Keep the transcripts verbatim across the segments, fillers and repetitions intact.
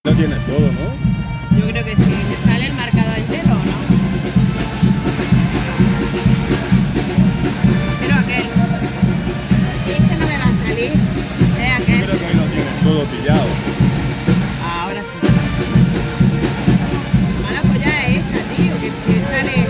Lo tiene todo, ¿no? Yo creo que sí. ¿Le sale el marcado entero o no? Pero aquel. Este no me va a salir. Es aquel. Creo que ahí lo tiene todo pillado. Ahora sí. La mala folla es esta, tío, que, que sale.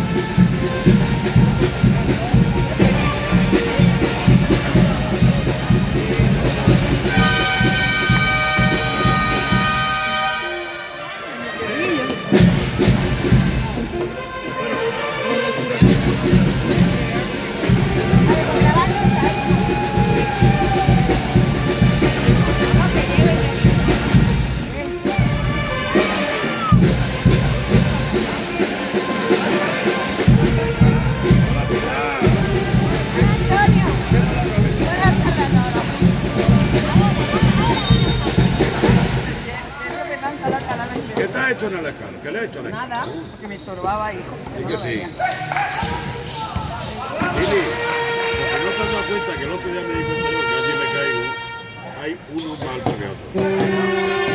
¿Qué te ha hecho en el escalo? ¿Qué le ha hecho en el escalo? Nada, porque me estorbaba, hijo. Sí que sí. Lili, porque no te has dado cuenta que el otro día me di cuenta yo que así me caigo, hay uno más alto que otro.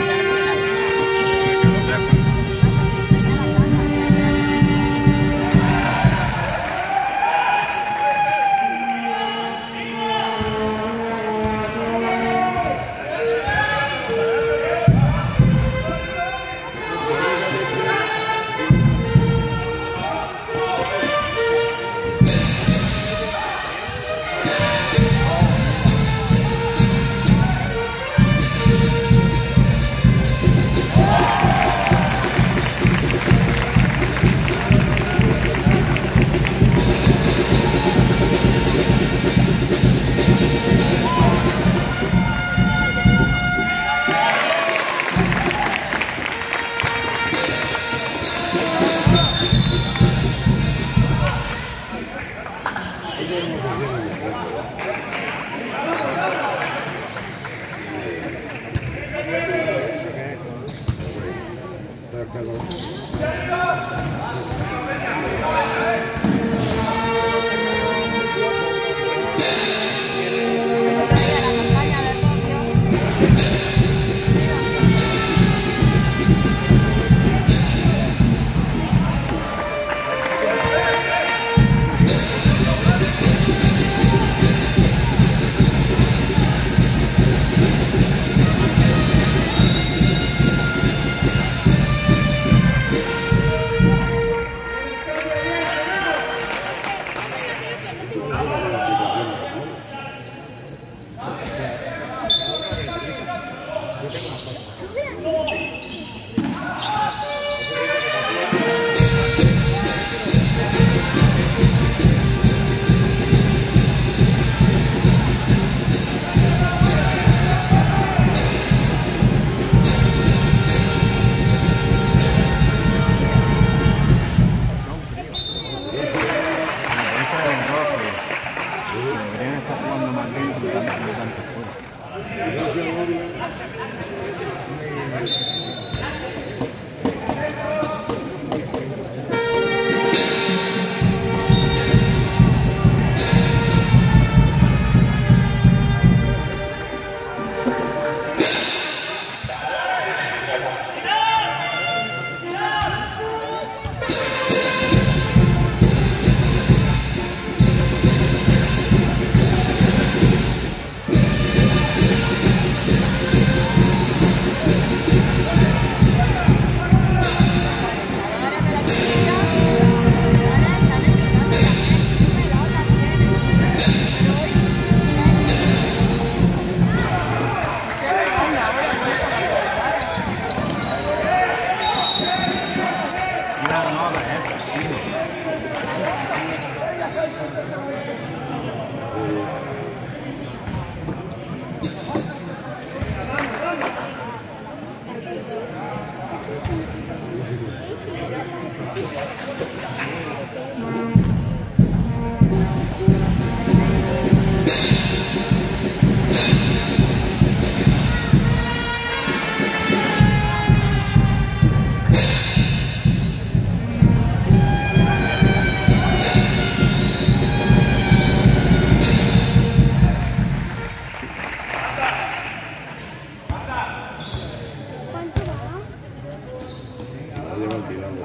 llevan tirando.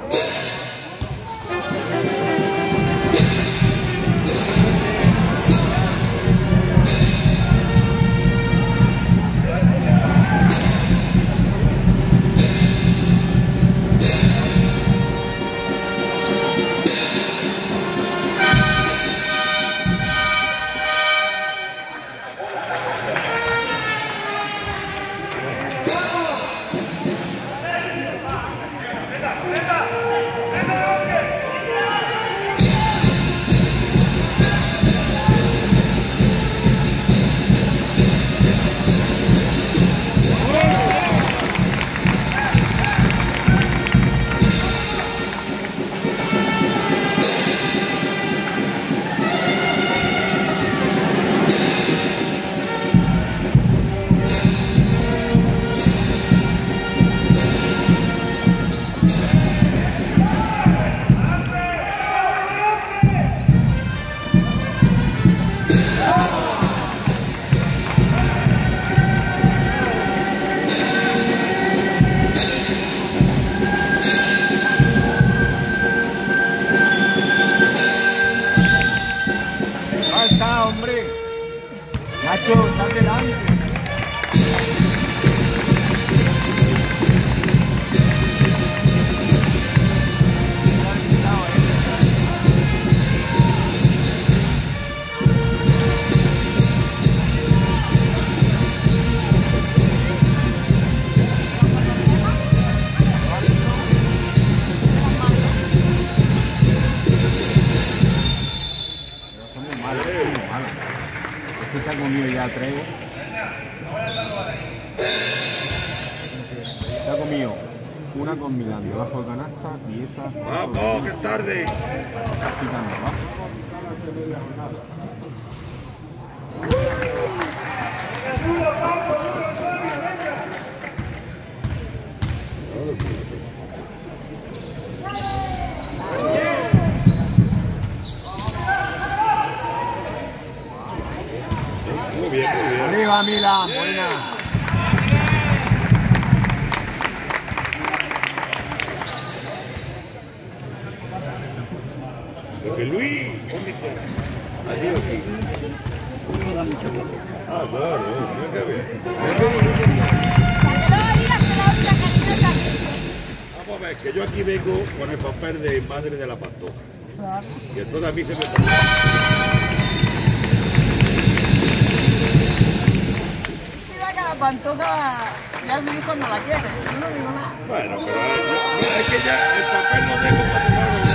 Nacho, está delante. Somos malos, somos malos. Es que se ha comido ya tres. Se ha comido una con Milán debajo de canasta y esa. ¡Vamos, que es tarde! Quitando abajo. Muy bien, muy bien. Arriba, Milán, buena. Pepe Luis, ¿dónde está? Allí o aquí. No da mucho poco. Ah, no, no, no es que ver. Vamos a ver, que yo aquí vengo con el papel de madre de la Pantoja. Y entonces a mí se me está... La Pantoja ya su hijo no la quiere, yo no digo nada. Bueno, pero no, es que ya el papel no dejo para tomarlo.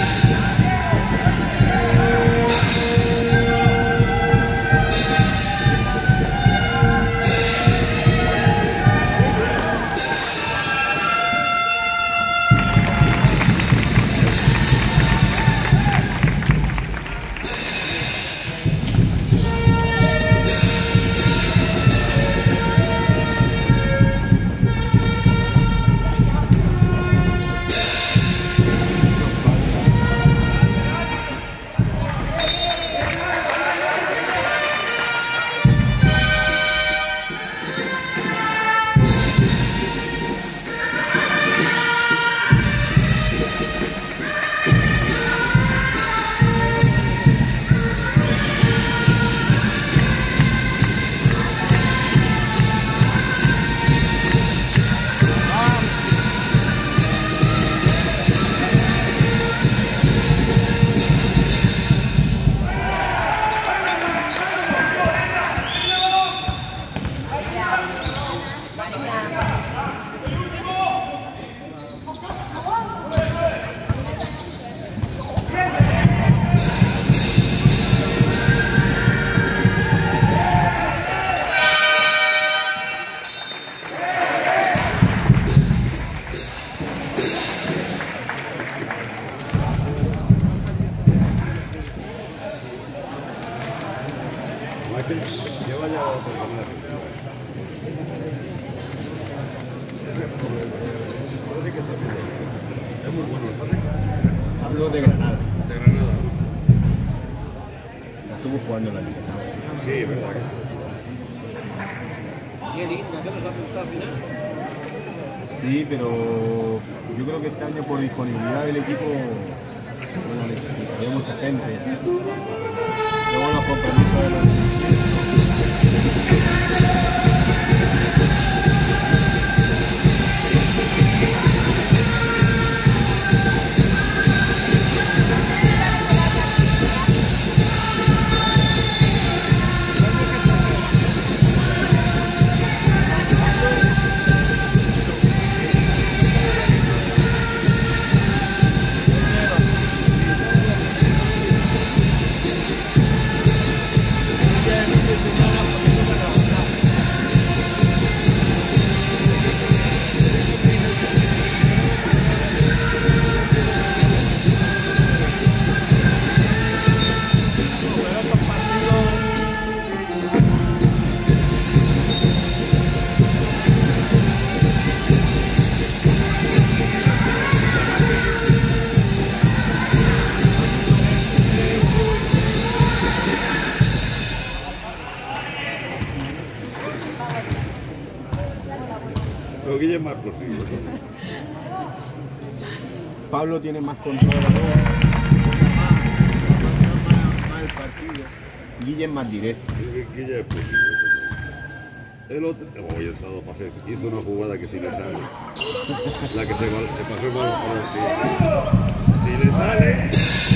Lleva ya otro comer. Parece que está bien. Es muy bueno, ¿verdad? Hablo de Granada. De Granada. Estuvo jugando en la liga. Sí, es verdad que Qué lindo, ¿qué nos ha apuntado al final? Sí, pero yo creo que este año por disponibilidad del equipo bueno, necesitaría mucha gente. Luego los compromisos de los... Pero Guille es más posible. Pablo tiene más control de todo. Más el partido. Guille es más directo. Guille es posible. El otro, hoy el sábado pasé, hizo una jugada que si le sale. La que se, se pasó mal por el si le sale.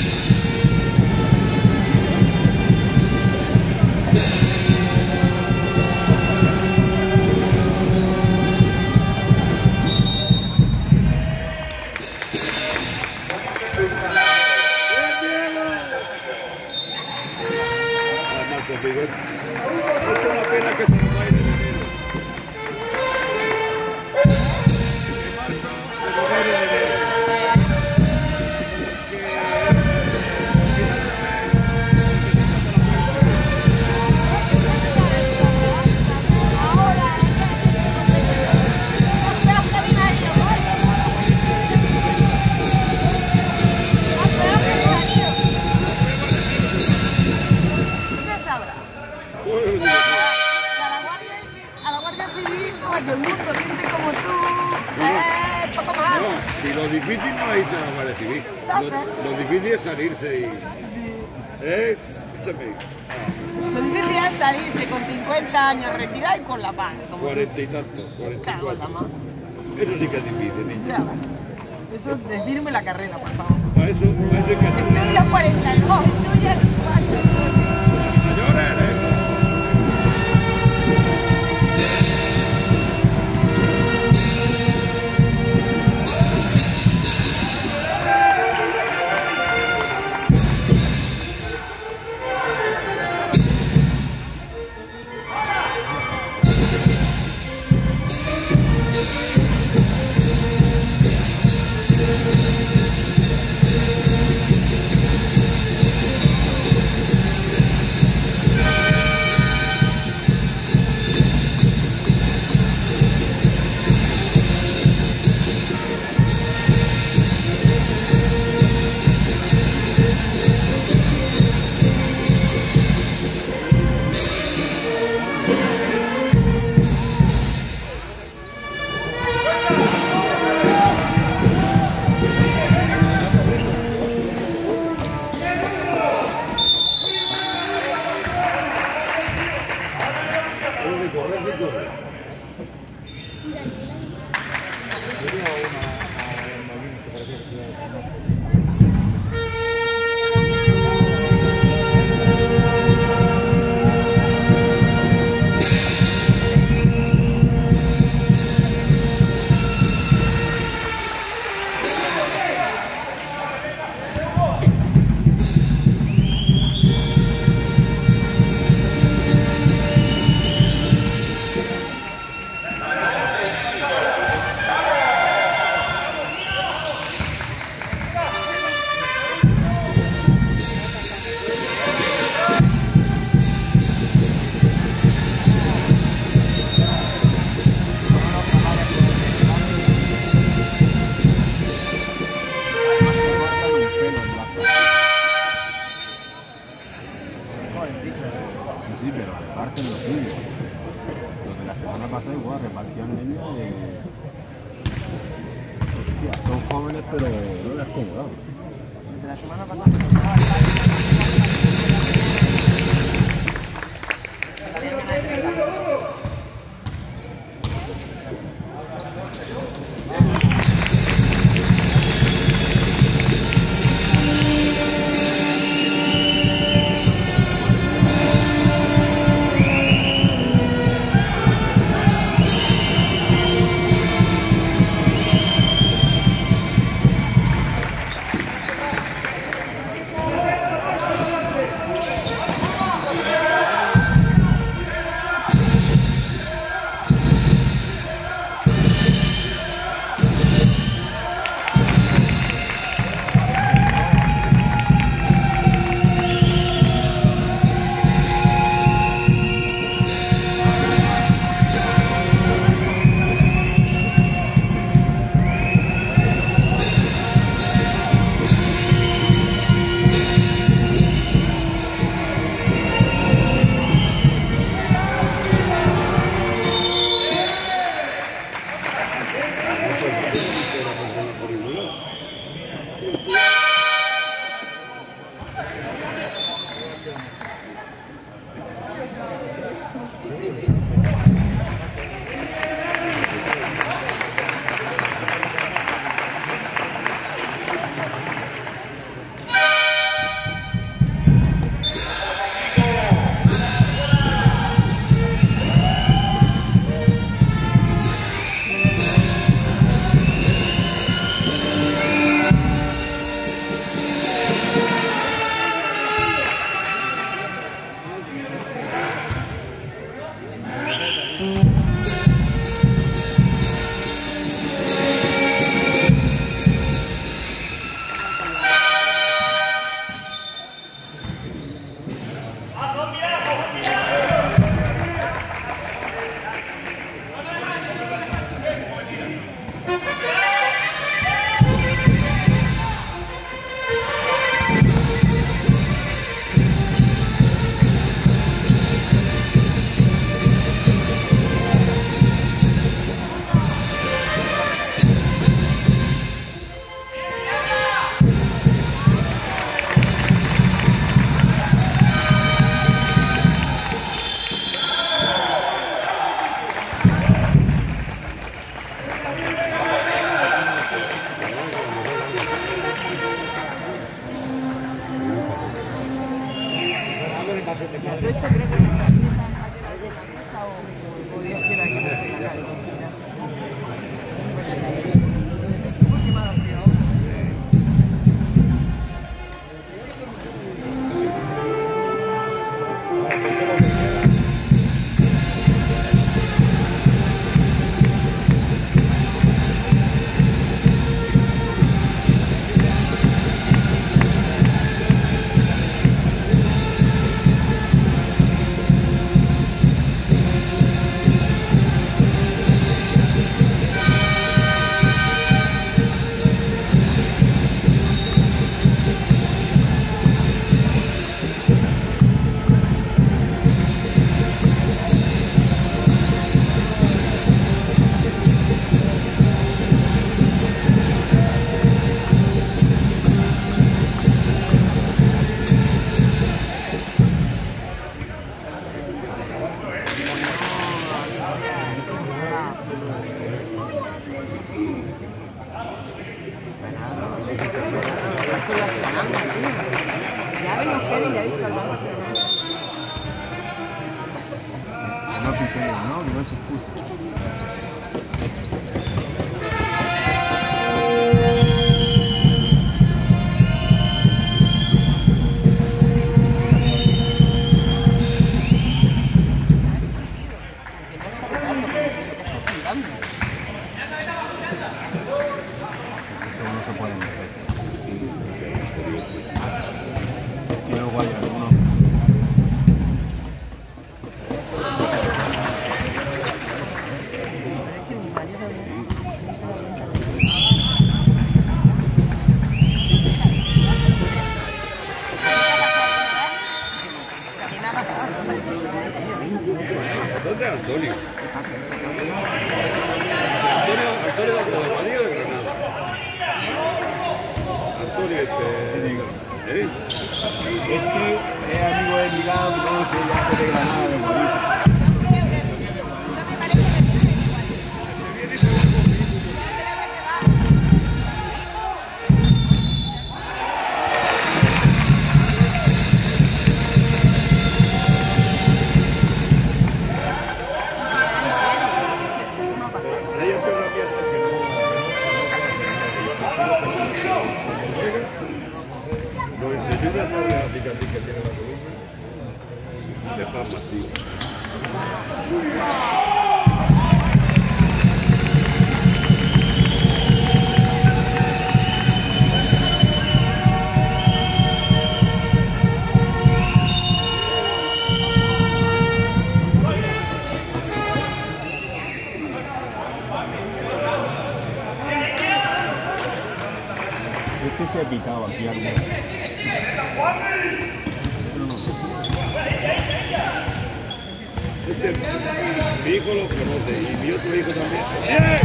Digo, es una pena que se nos vaya de dinero. Que Marco se nos vaya de dinero. Si lo difícil no es irse a la Guardia Civil, lo, lo difícil es salirse y... ¿Eh? Escúchame. Lo difícil es salirse con cincuenta años retirado y con la paz. Cuarenta y tantos, cuarenta y Cago en la cuatro. mano. Eso sí que es difícil, niña. Ya. Eso es decirme la carrera, por favor. Para eso, para eso es que tú... Estoy los cuarenta y dos, tú ya eres cuatro. Mayores, ¿eh? jóvenes, pero no les acomodado. De la semana pasada me tocaba el Ya vengo Feli y le ha dicho al banco. No piqué, no, que no se escucha. Eso no se puede hacer. Y luego hay algunos. este... ¿eh? Este es amigo de Milán, no sé, ya se de Granada, de Madrid. Hay otro ambiente que no, no, nos enseñó una tarde la cicatriz que tiene la columna de Paz Martín. Este se ha picado aquí alguna vez. Pero no sé. Este, mi hijo lo conoce y mi otro hijo también. ¡Eh!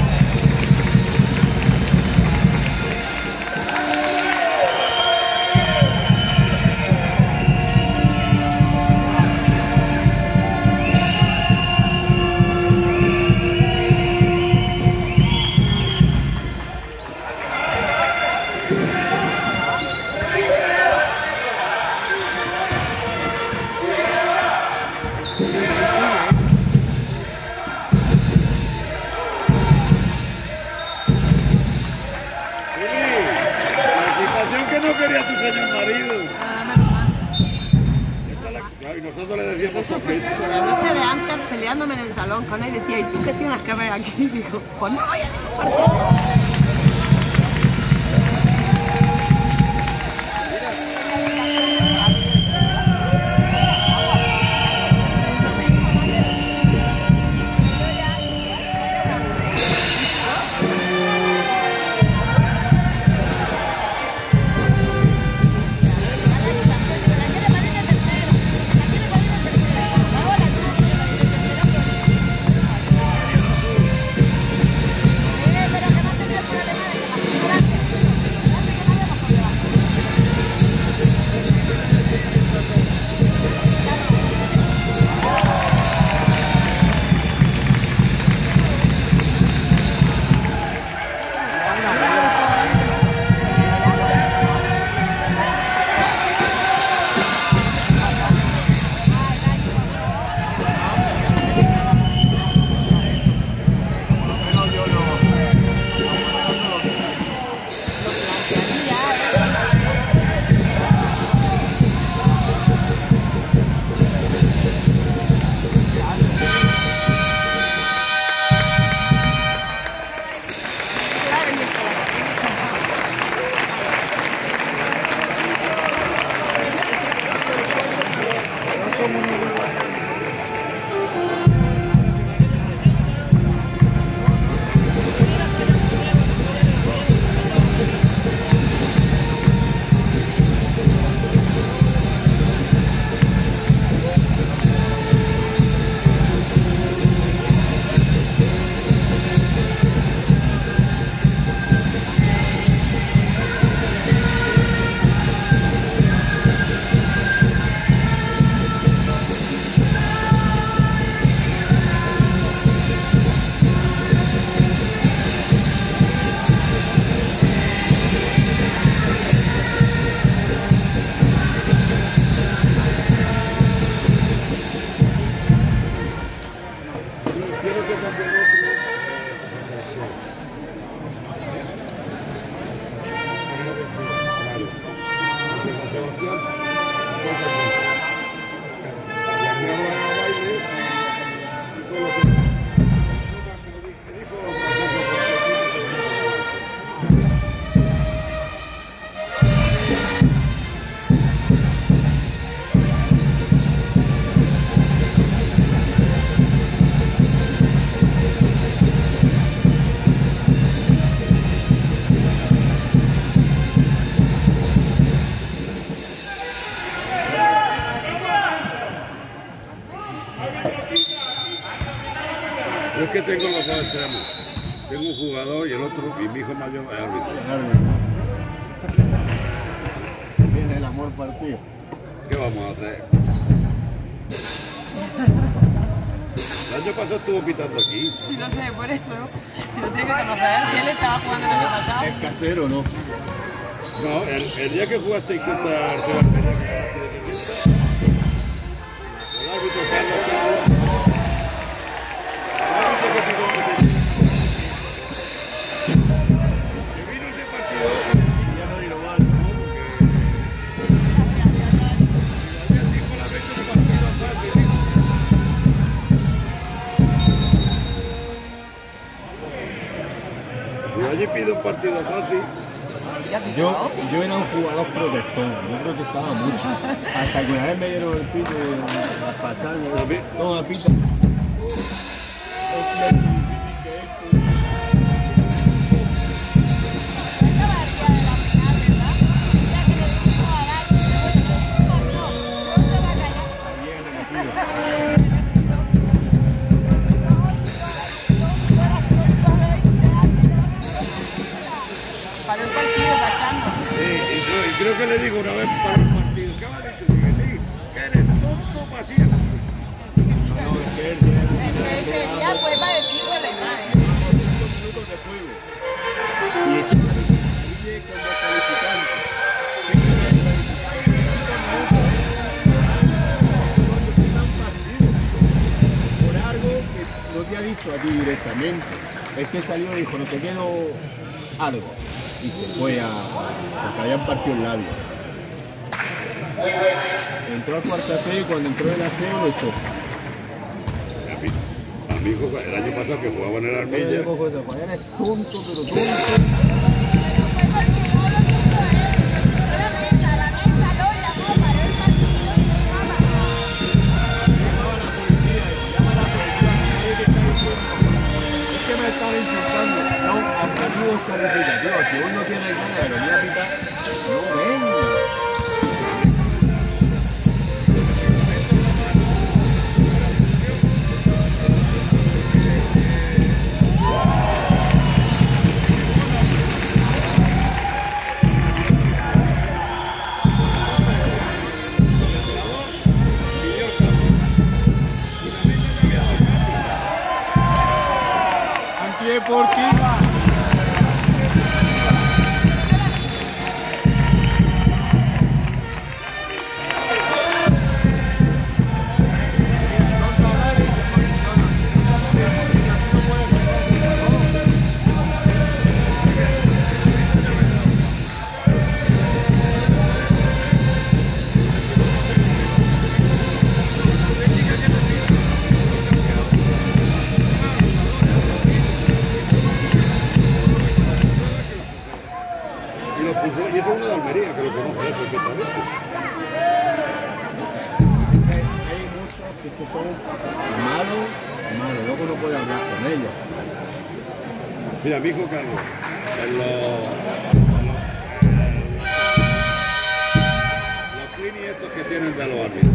No quería tu señor marido. Y nosotros le decíamos Por la noche de antes peleándome en el salón con él decía, ¿y tú qué tienes que ver aquí? Y digo, pues no voy a desparchar. Yo es que tengo los dos extremos. Tengo un jugador y el otro, y mi hijo mayor es árbitro. amor partido. ¿Qué vamos a hacer? El año pasado estuvo pitando aquí. Si no sé, por eso. Si lo tiene que conocer, si él estaba jugando el año pasado. Es casero, ¿no? No, el, el día que jugasteis contra el Sebastián, el árbitro Carlos Carlos, el árbitro que pitó, que vino ese partido, Ya no vino mal, ¿no? porque ayer dijo la vez que un partido fácil, dijo. Y allí pide un partido fácil. Yo, yo era un jugador protector, yo protestaba mucho. Hasta que una vez me dieron el pito de las pachangas. No, el pito. Para el partido, Pachando. Sí, y, yo, y creo que le digo una vez para el partido, ¿qué me ha dicho? Dije, sí, que eres tonto para siempre. No, es que él tiene Ese día fue para decírselo y más, ¿eh? cinco minutos de juego. Y hecho con descalificante. Por algo que no te ha dicho a ti directamente. Es que salió y dijo, no sé qué, no algo. Y se fue a... porque habían partido el labio. Entró al cuarto aseo y cuando entró el aseo lo echó. A mí, a mí hijo, el año pasado que jugaba en el Yo le Armilla, digo cosas, pues eres tonto, pero tonto. Es que me estaba insultando. No, objetivos calificativos. Si uno tiene ganas de venir a pitar, no venga. Antideportiva. y lo puso, y eso es uno de Almería, que lo conoce él perfectamente. Hay muchos que son malos, malos, luego no puede hablar con ellos. Mira, mi hijo Carlos, en los, en los, los clinis estos que tienen de los árbitros.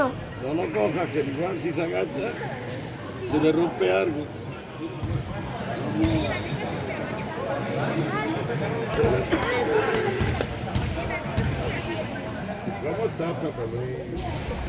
uno. No lo cojas, que igual si se agacha, se le rompe algo. ¿Cómo está, Papá Luis?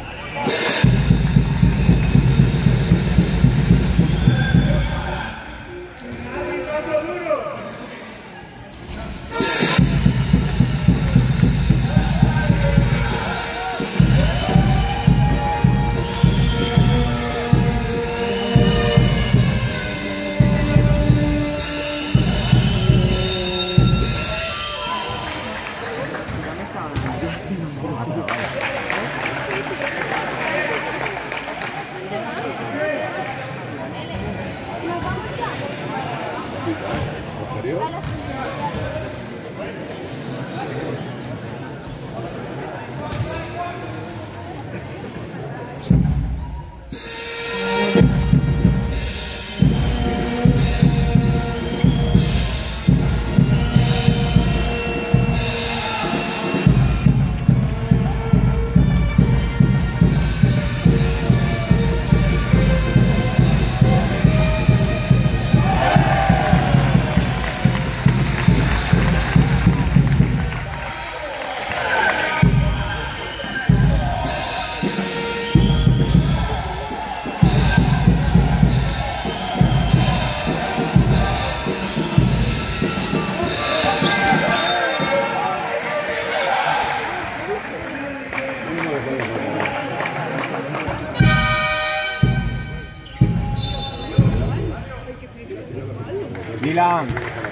Milan.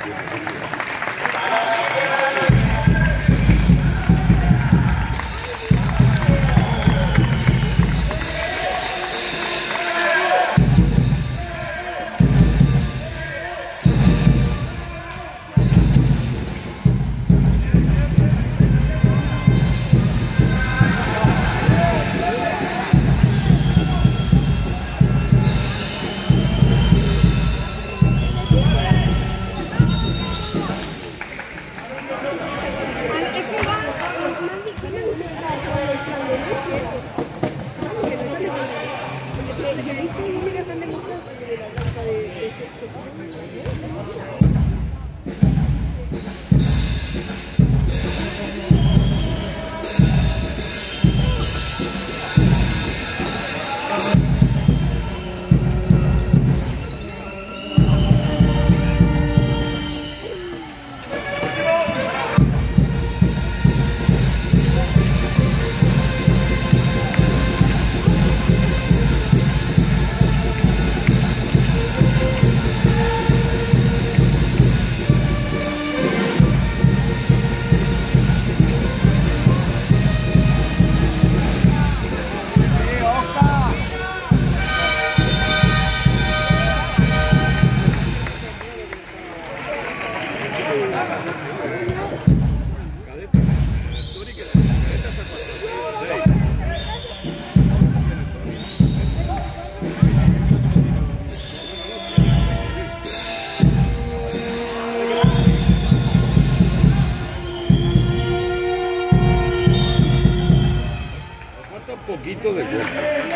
Poquito de cuerpo.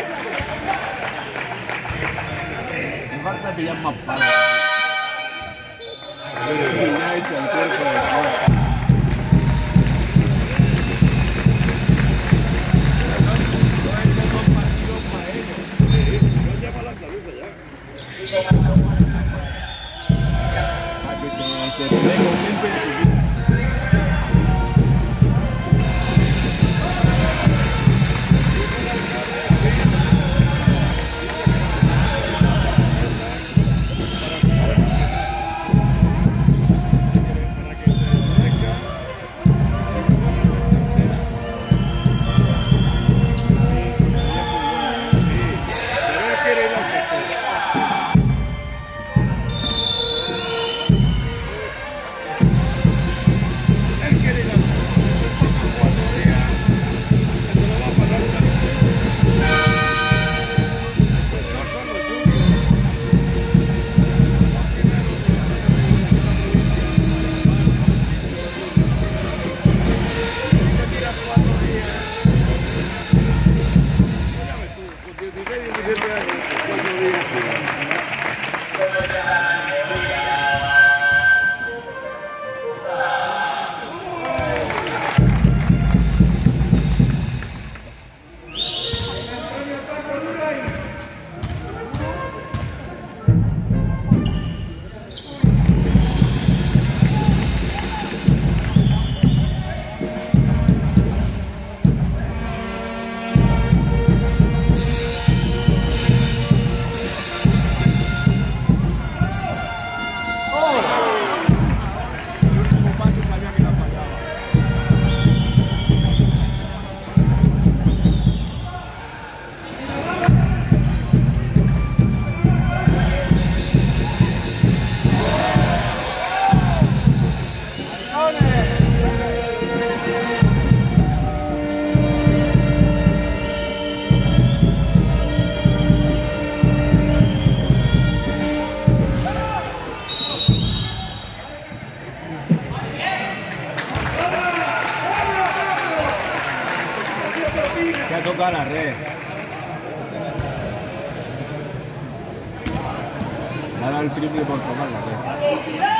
Me falta pillar más palos. Me ha hecho el cuerpo de todo. Para que se, se pegue un tiempo en su vida. Para que se siete años, cuatro días, sí. Ya toca la red. Dale al triple por tocar la red.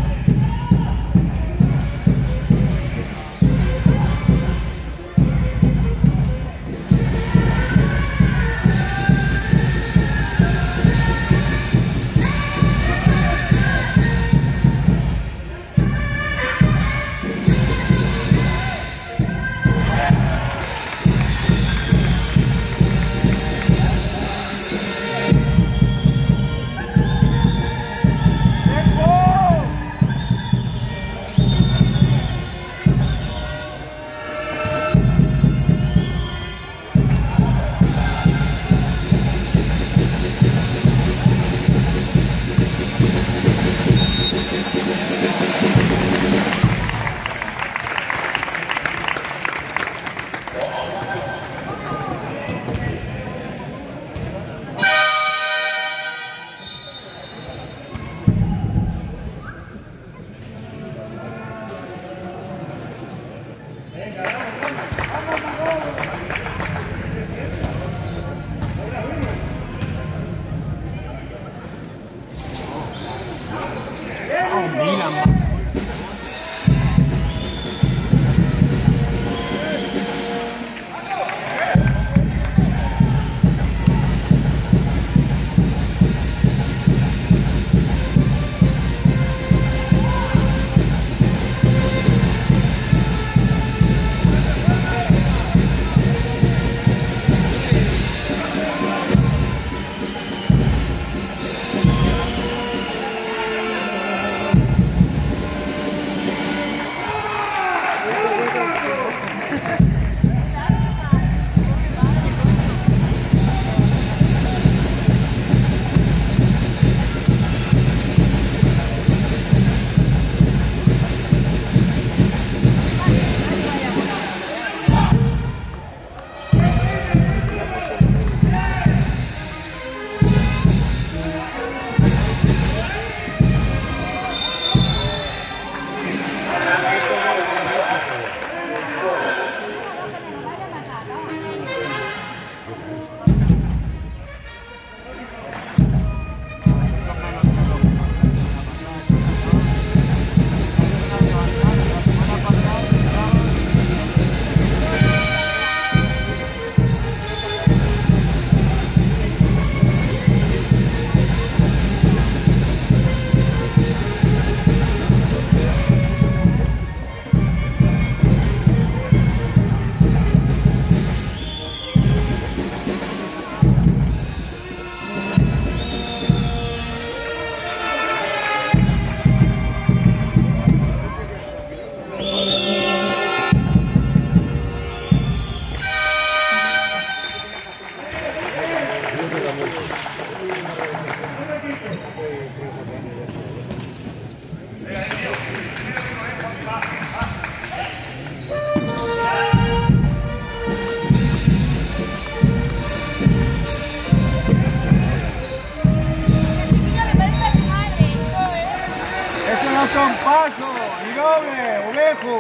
Son paso y doble, ovejo.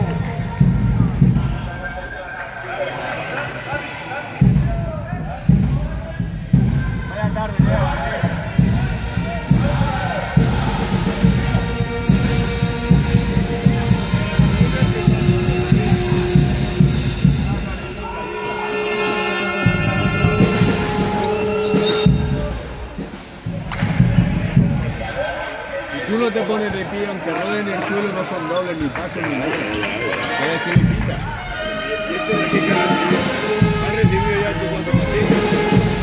solo te pones de pie, aunque roden en el suelo, no son dobles ni pasos ni nada. ¿Sabes qué le quita? Y este de aquí que ha recibido ya ocho cuatro partidos.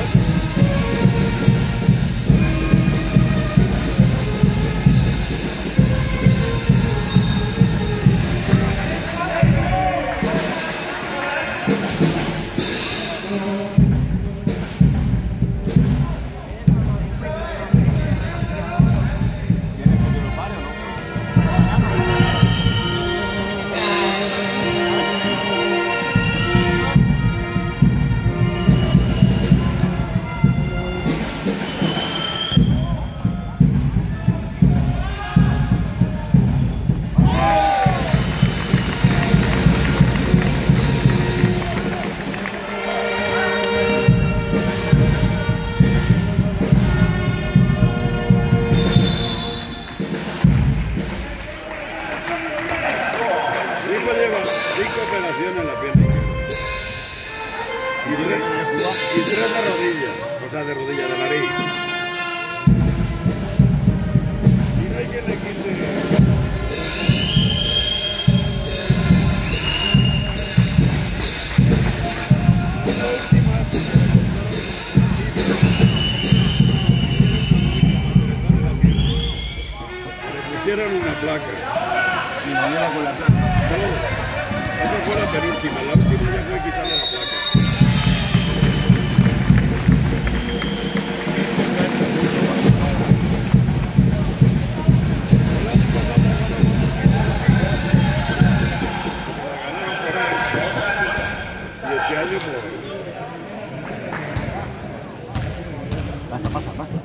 En la pierna y tres, y tres de rodillas, o sea, de rodillas, de nariz. Y no hay quien le quite. La última le pusieron una placa Y mañana con la placa. Esa fue la penúltima, la última ya fue quitarle la placa. La ganaron por él. Y este año por... Pasa, pasa, pasa.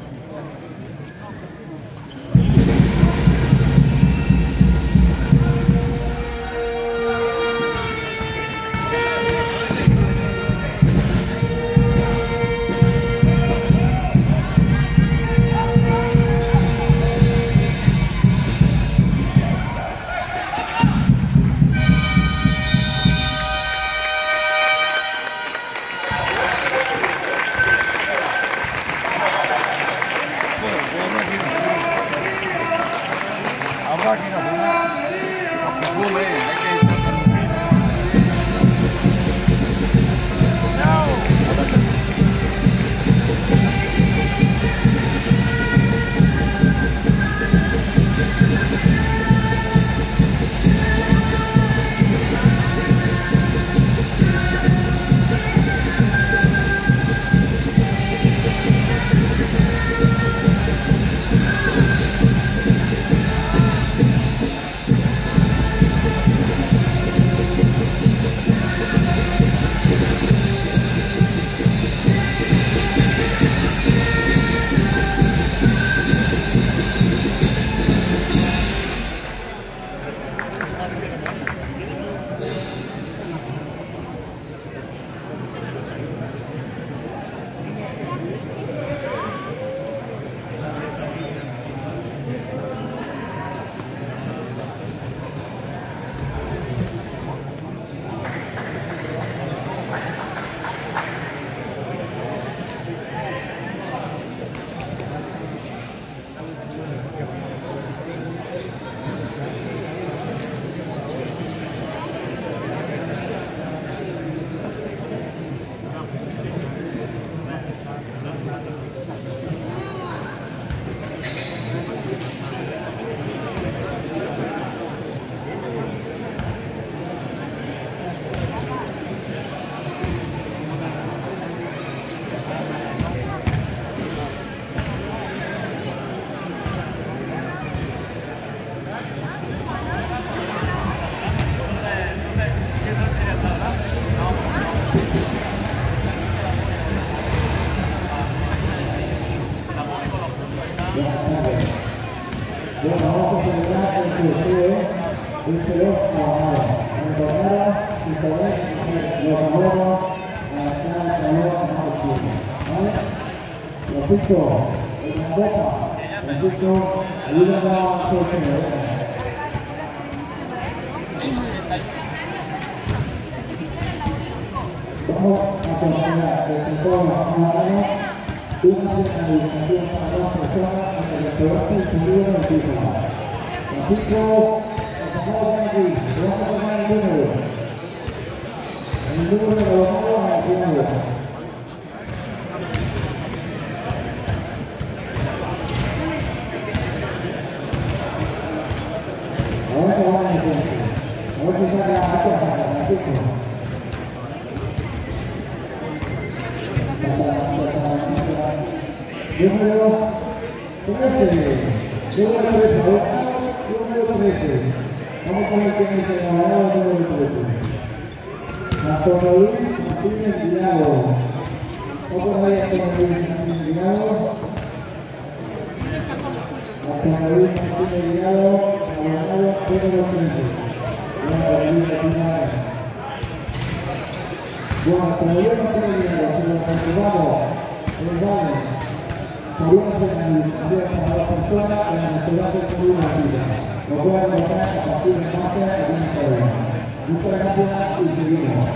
Bueno, vamos a celebrar el sorteo este dos a retornar y poner los abonos a cada calor a más chico. ¿Vale? Francisco, en la boca. Francisco, ayúdame a sorteo. Vamos a sortear desde todas las cámaras una penalización para dos personas en el restaurante incluido en el título. Francisco, por favor, ven aquí, te vas a tomar el número. El número de los malos a la final. Ahora se va a meter. A ver si saca la cosa, Francisco. Número trece. Número trece. Número trece. Vamos a ver quién es el ganador número trece. Antonio Luis Martínez Tirado. ¿Cómo por ahí Antonio Luis Martínez Tirado? Antonio Luis Martínez Tirado, ganador número trece. Bueno, Luis Martínez. Bueno, Antonio Luis Martínez Tirado, se lo confirmamos. El vale. Por una penalización para la persona en la restaurante de una vida. Lo pueden votar a partir de martes a quince horas. Muchas gracias y seguimos.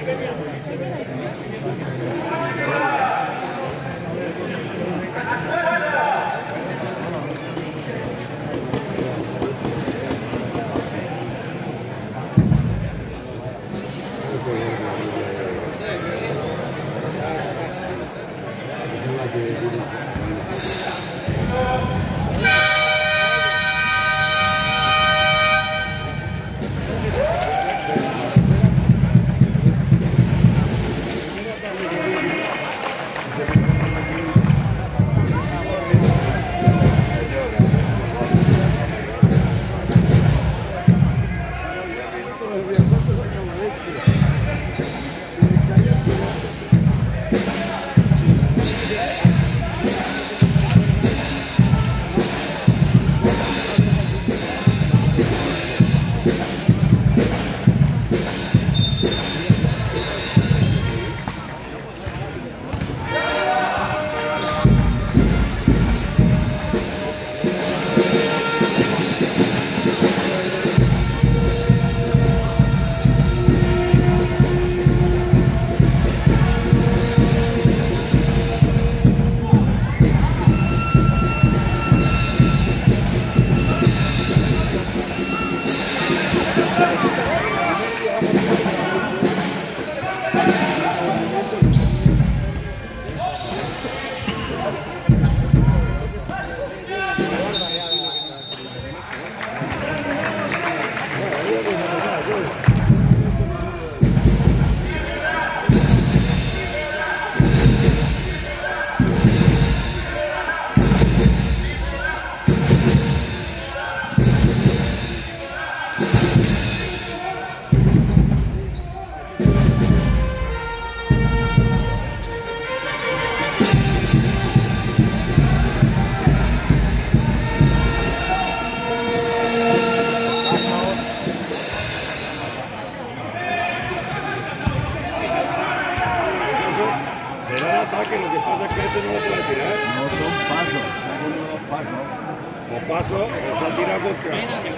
ataque, lo que pasa es que este no lo puede tirar. No son pasos, son unos pasos. O paso, o se ha tirado contra.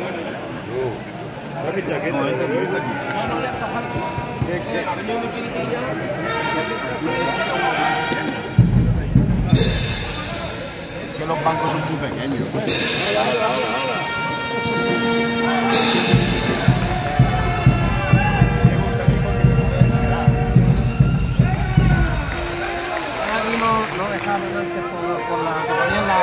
No. Está mi chaqueta. No, este ¿no? no está aquí. ¿Qué, qué? Es que los bancos son muy pequeños. Hala, hala, hala, hala. Aquí no, no dejaron antes por, por la compañía en la...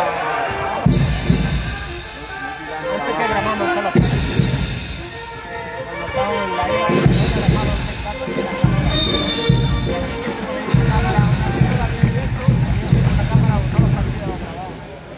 Este que grabamos solo. Cuando estaba en la isla, no se dejaron el carro y la cámara. La cámara, no los partidos grabados.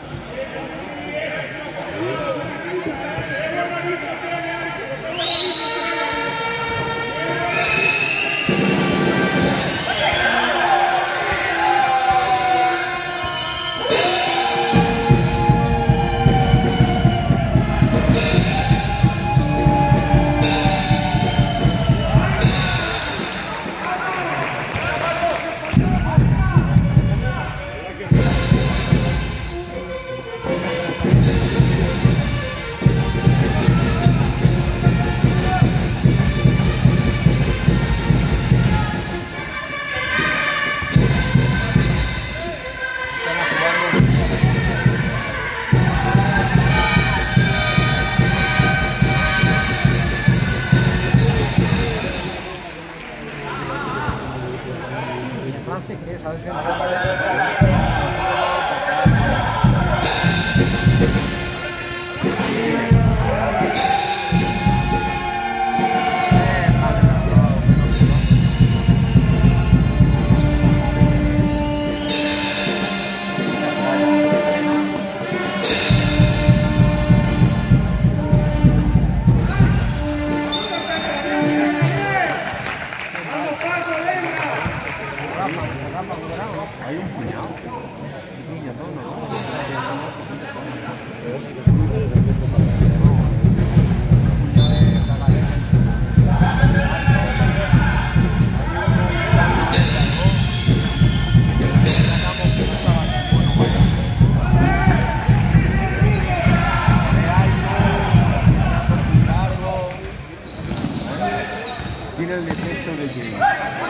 Francis, ¿qué? ¿Sabes qué? Hay un puñado. Chiquillos, no, no. Tiene el defecto de que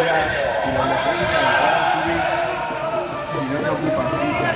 fuera, si los defensas van a subir y no te ocupan ficha.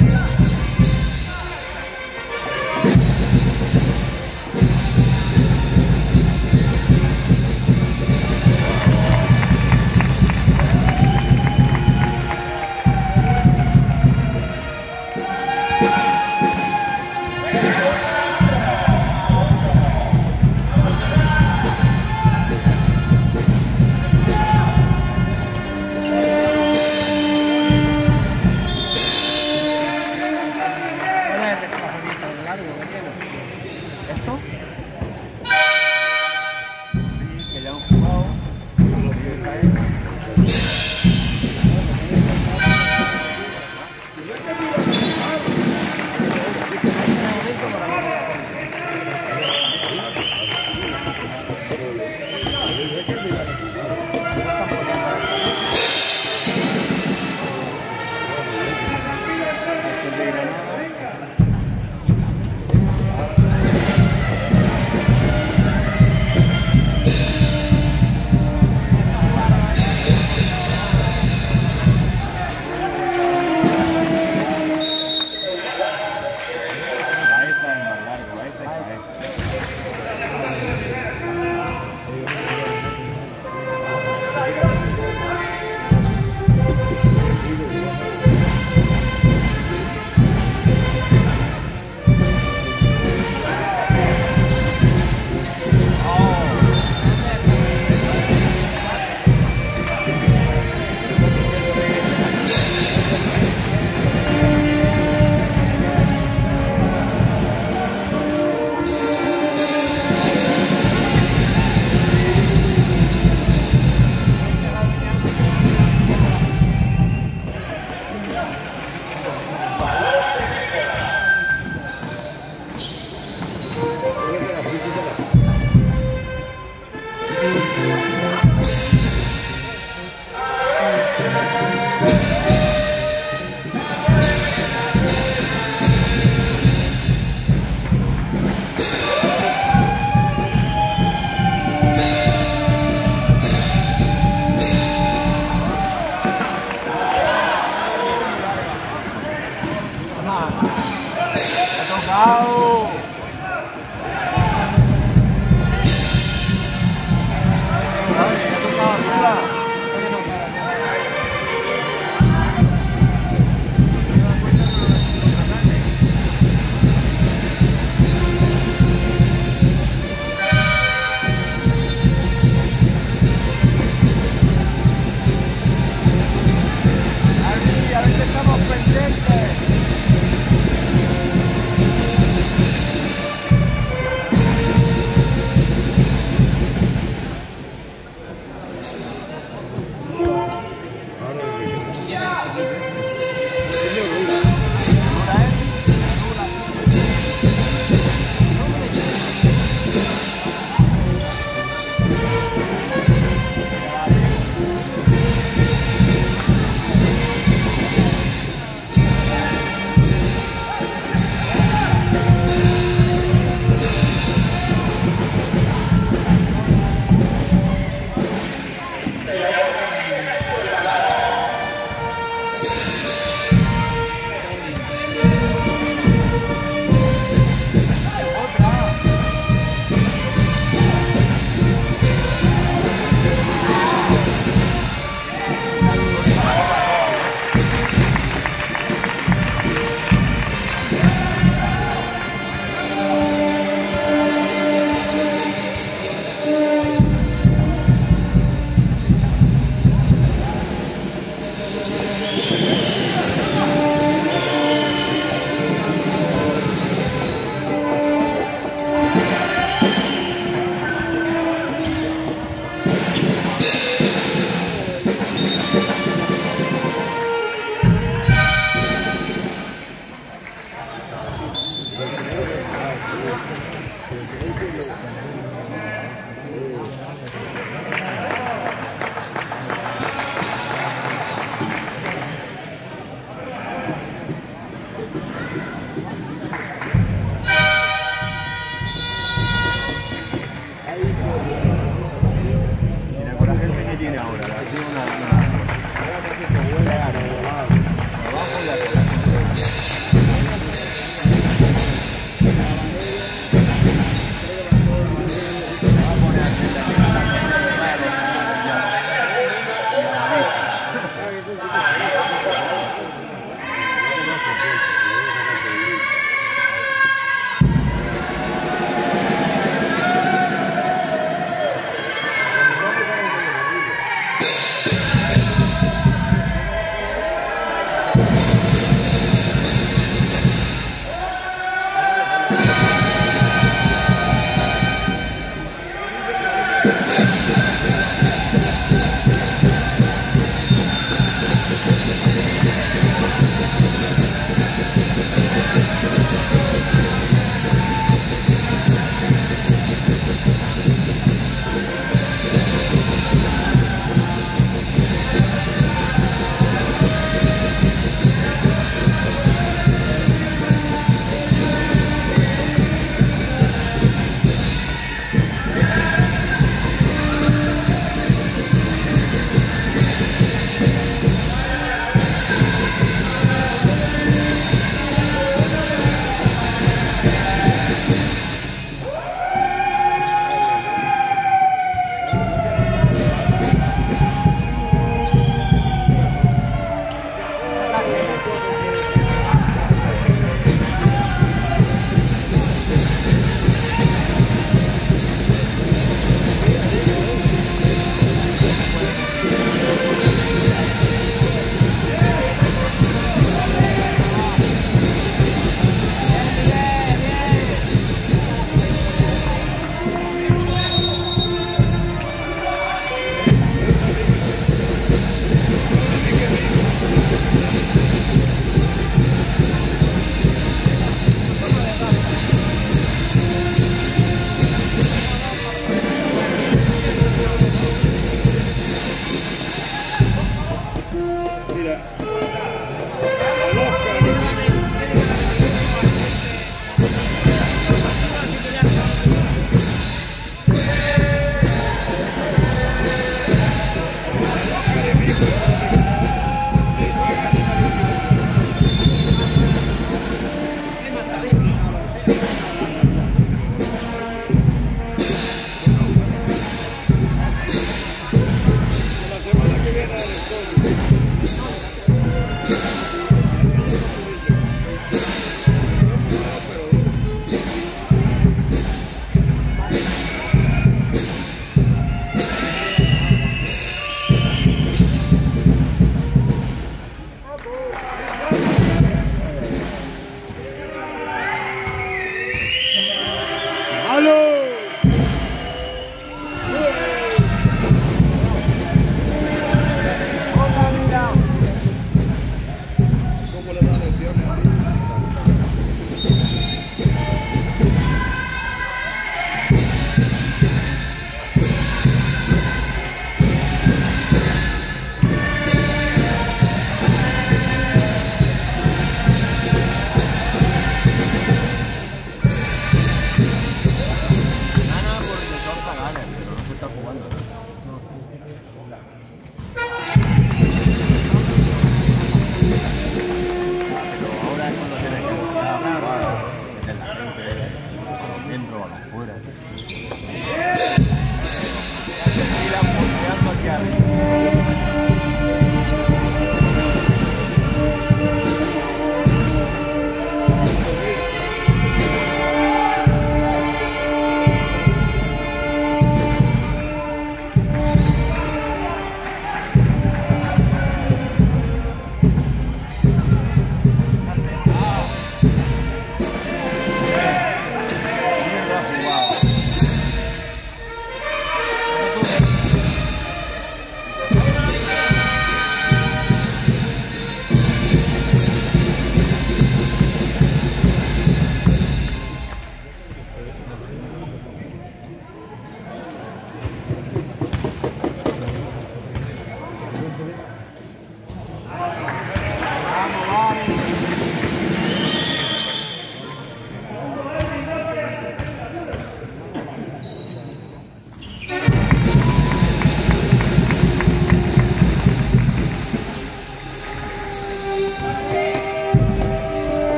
Mira, con la gente que tiene ahora, la tiene una, una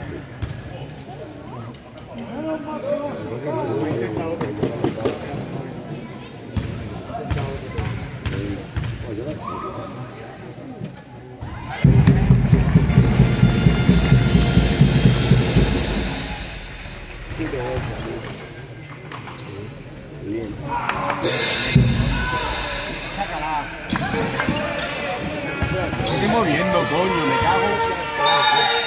Estoy moviendo, coño, me cago.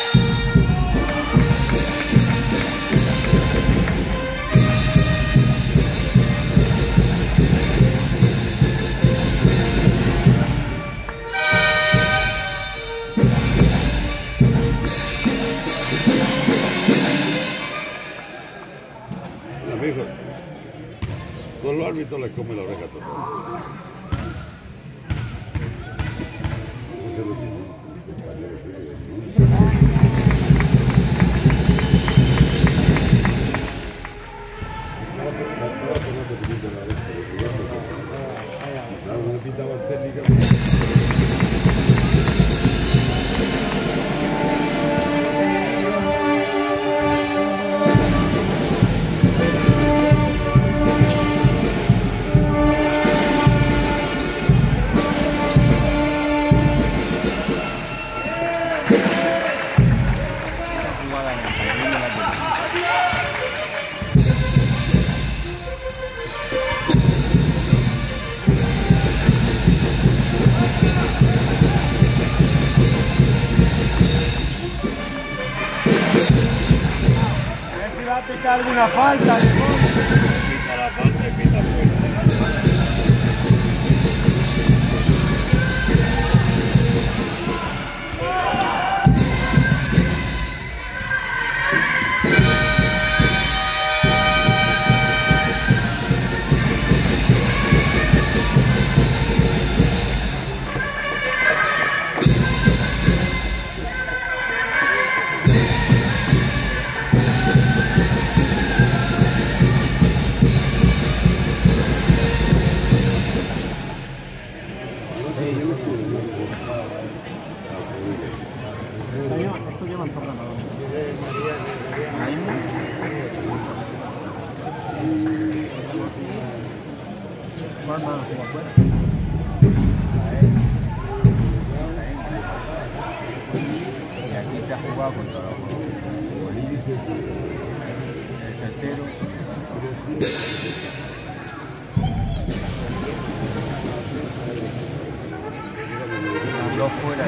Amigo, todos los árbitros les come la oreja a todos. Va a pitar alguna falta, Pita la falta y pita fuera. Esto llevan programado. Más más como afuera. y aquí se ha jugado contra los el tercero. Dos fuera.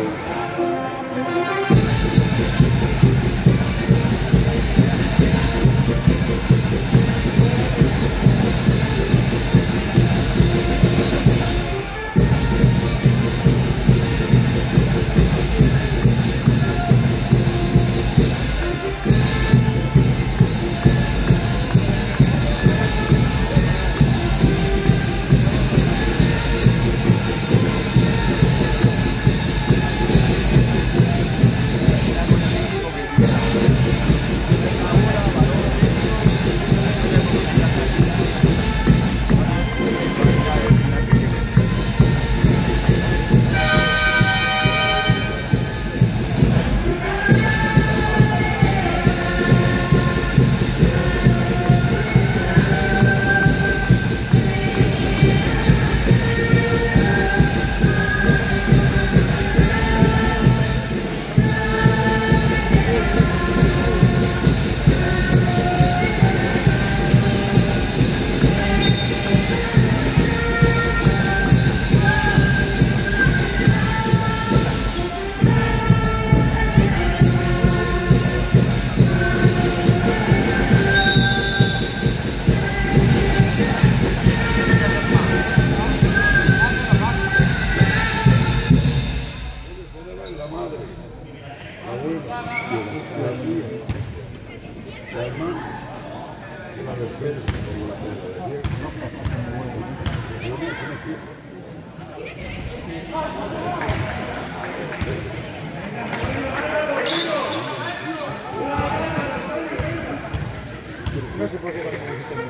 No sé por qué cuando me dijiste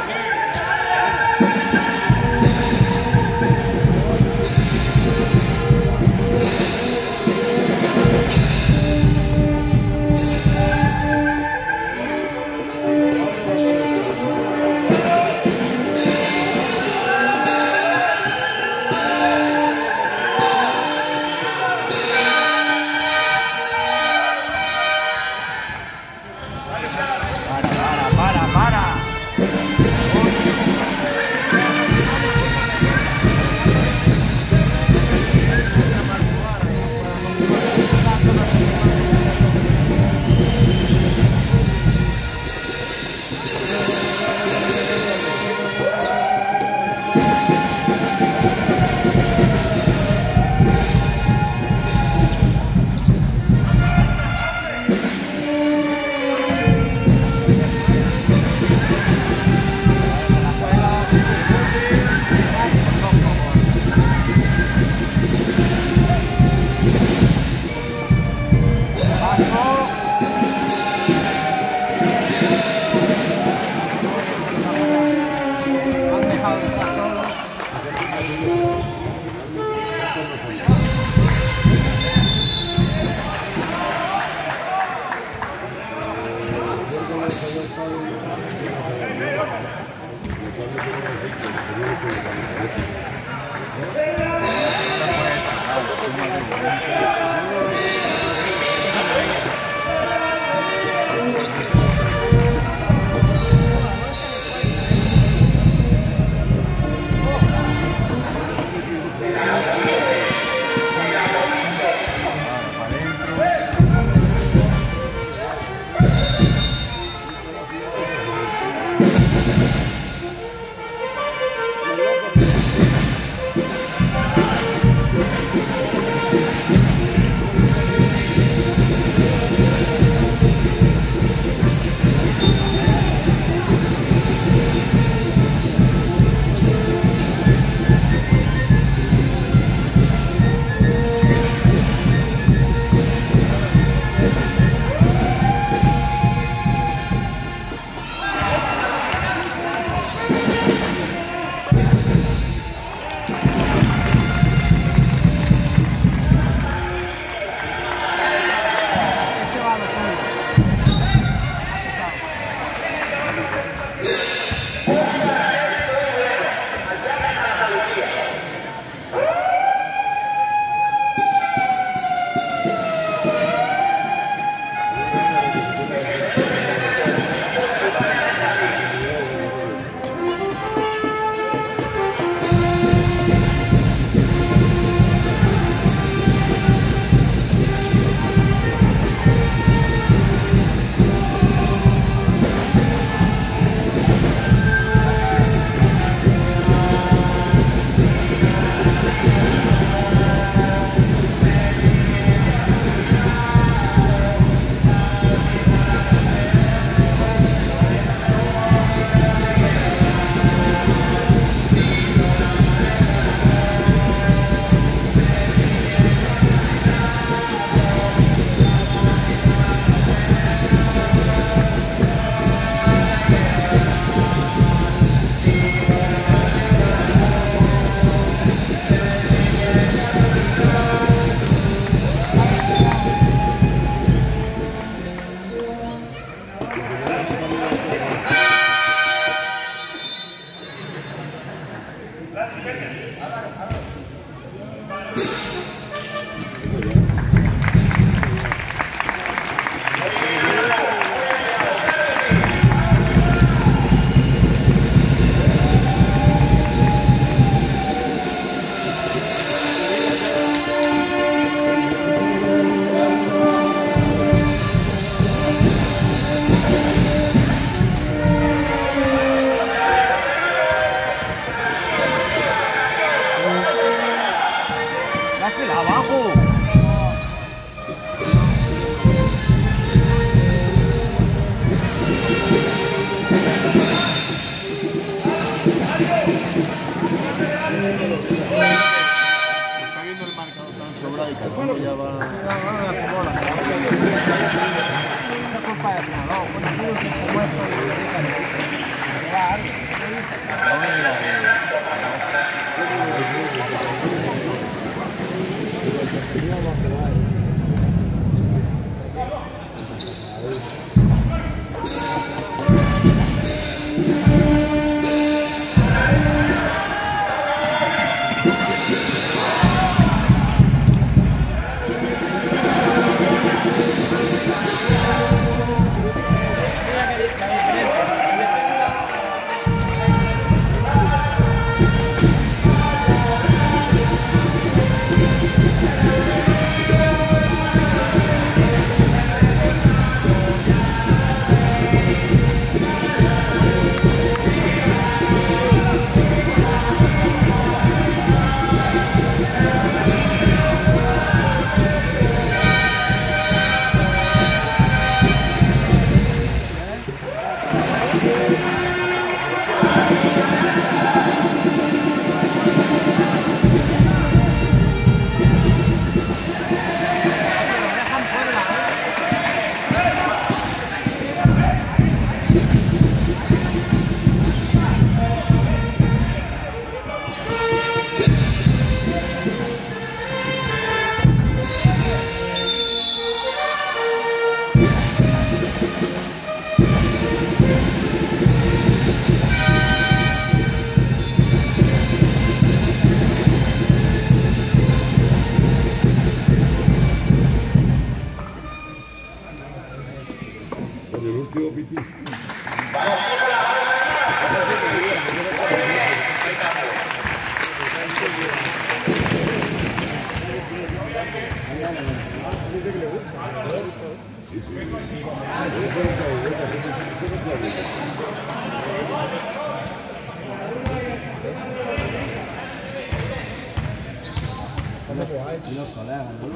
no. Thank Los colegas, ¿no?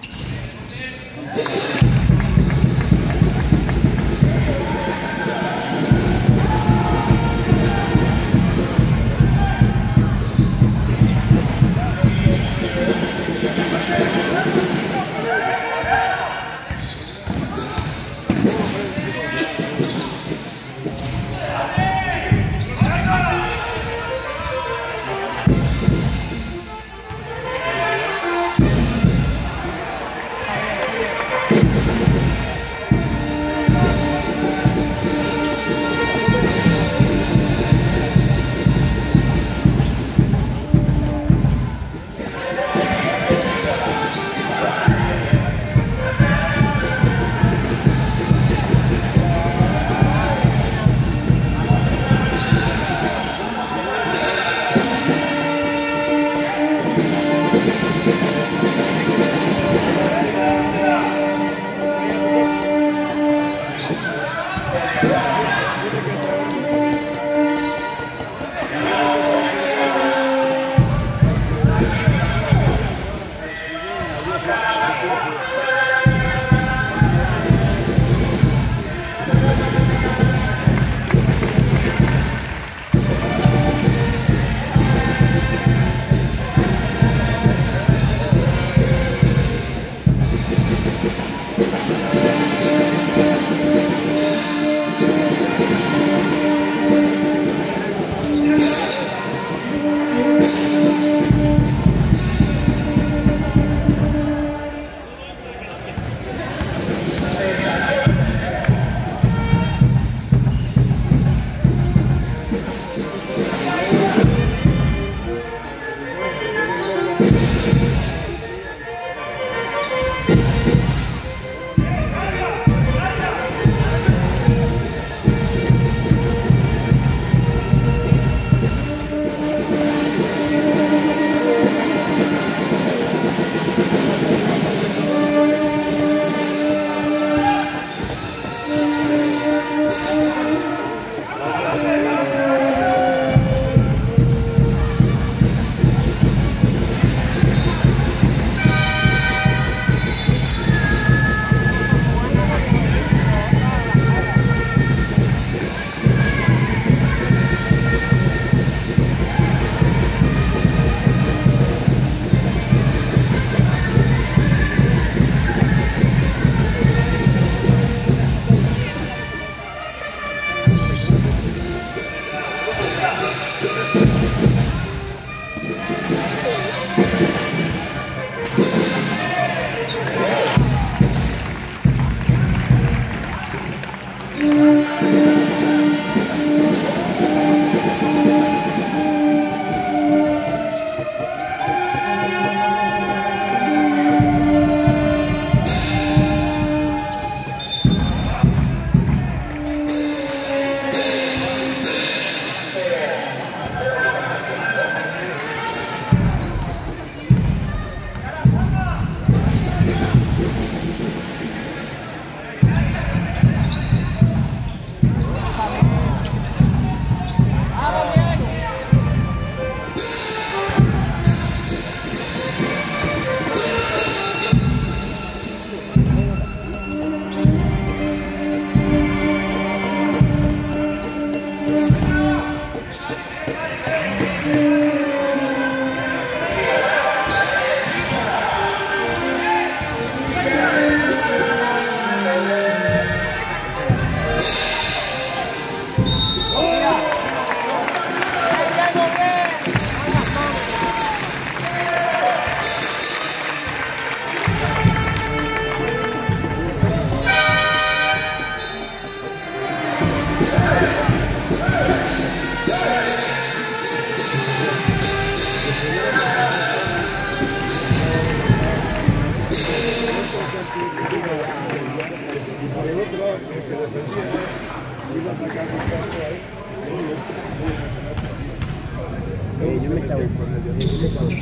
Yo me echaba un poco, yo me echaba un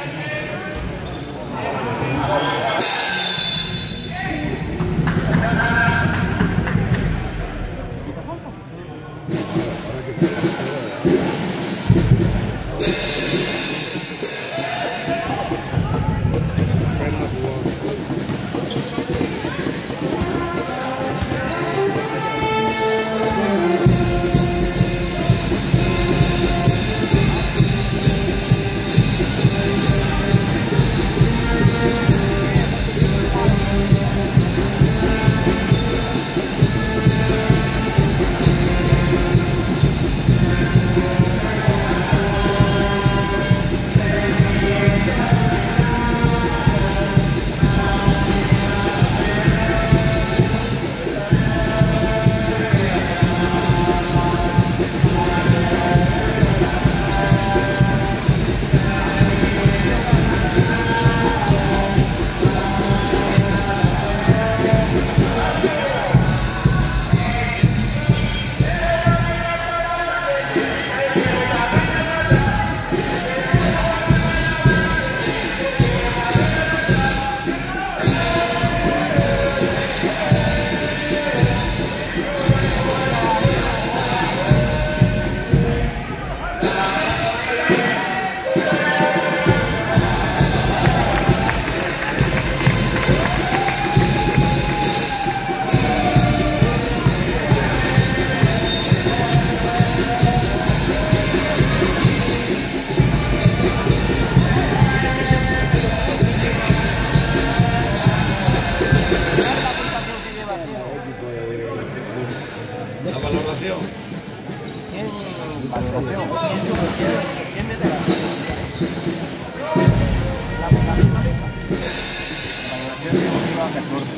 poco. La valoración. ¿Quién valoración? ¿Quién sugiere? ¿Quién mete la la la misma mesa? Valoración deportiva catorce.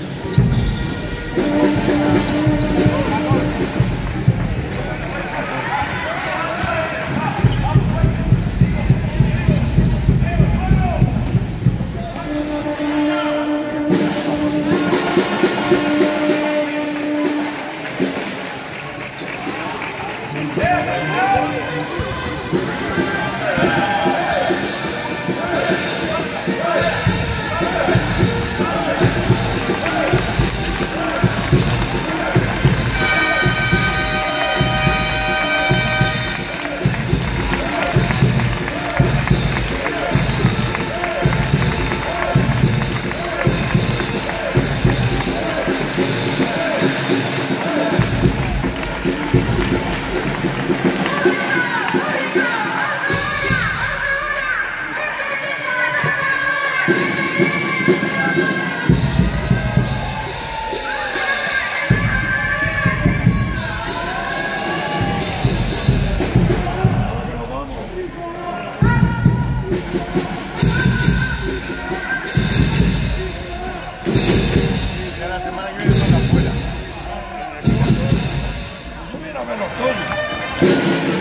Cada semana que viene toca afuera. Mira, menos todo.